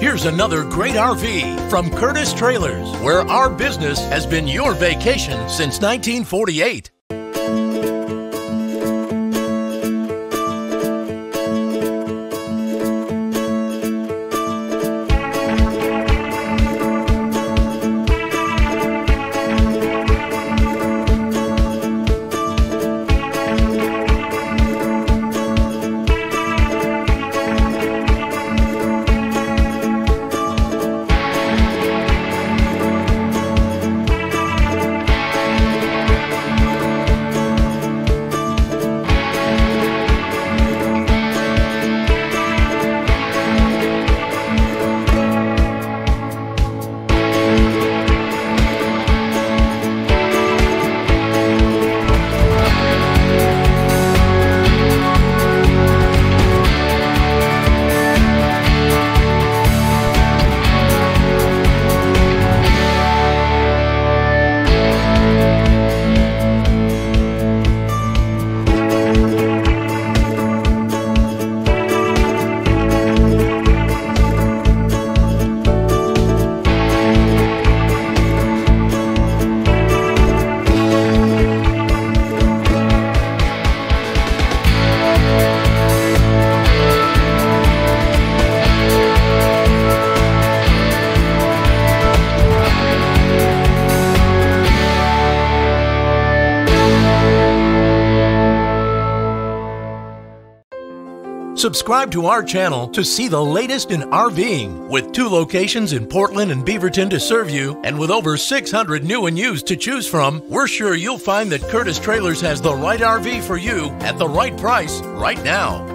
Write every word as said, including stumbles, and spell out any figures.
Here's another great R V from Curtis Trailers, where our business has been your vacation since nineteen forty-eight. Subscribe to our channel to see the latest in RVing. With two locations in Portland and Beaverton to serve you, and with over six hundred new and used to choose from, we're sure you'll find that Curtis Trailers has the right R V for you at the right price right now.